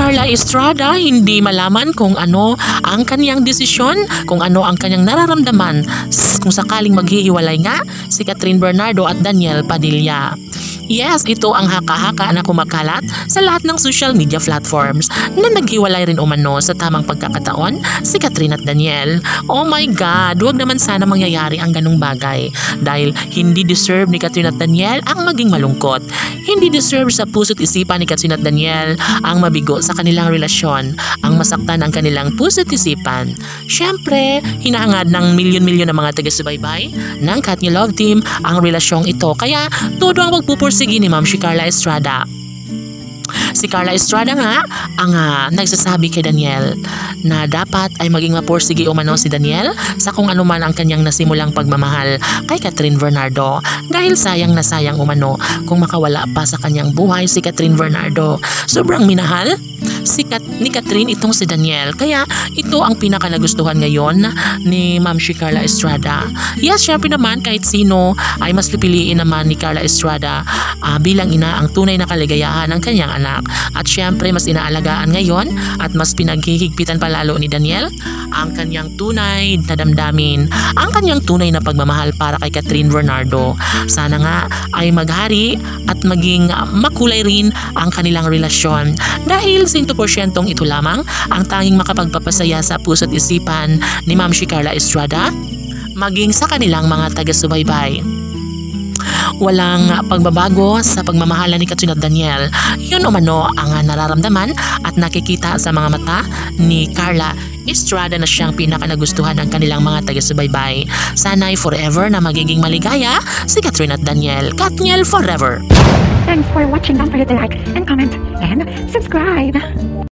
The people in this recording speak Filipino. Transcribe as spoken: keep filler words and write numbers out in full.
Carla Estrada hindi malaman kung ano ang kanyang desisyon, kung ano ang kanyang nararamdaman kung sakaling maghihiwalay nga si Catherine Bernardo at Daniel Padilla. Yes, ito ang haka-haka na kumakalat sa lahat ng social media platforms na naghiwalay rin umano sa tamang pagkakataon si Catherine at Daniel. Oh my God, huwag naman sana mangyayari ang ganung bagay dahil hindi deserve ni Catherine at Daniel ang maging malungkot. Hindi deserve sa puso't isipan ni Catherine at Daniel ang mabigo sa kanilang relasyon, ang masaktan ang kanilang puso't isipan. Siyempre, hinahangad ng milyon-milyon ng mga taga-subaybay ng Katniel Love Team ang relasyong ito. Kaya todo ang magpupursige ni Ma'am si Carla Estrada. Si Carla Estrada nga ang uh, nagsasabi kay Daniel na dapat ay maging mapursige umano si Daniel sa kung ano man ang kanyang nasimulang pagmamahal kay Catherine Bernardo dahil sayang na sayang umano kung makawala pa sa kanyang buhay si Catherine Bernardo. Sobrang minahal si Kat ni Catherine itong si Daniel, kaya ito ang pinaka nagustuhan ngayon ni Ma'am si Carla Estrada. Yes, syempre naman kahit sino ay mas pipiliin naman ni Carla Estrada uh, bilang ina ang tunay na kaligayahan ng kanyang anak. At syempre mas inaalagaan ngayon at mas pinaghihigpitan palalo ni Daniel ang kanyang tunay na damdamin, ang kanyang tunay na pagmamahal para kay Catherine Bernardo. Sana nga ay maghari at maging makulay rin ang kanilang relasyon dahil one hundred percent ito lamang ang tanging makapagpapasaya sa puso't isipan ni Ma'am si Carla Estrada maging sa kanilang mga taga-subaybay. Walang pagbabago sa pagmamahala ni Catherine at Daniel. Yun umano ang nararamdaman at nakikita sa mga mata ni Carla Estrada na siyang pinaka nagustuhan ng kanilang mga taga-subaybay. Sana'y forever na magiging maligaya si Catherine at Daniel. Katniel forever! Thanks for watching. Don't forget to like and comment and subscribe.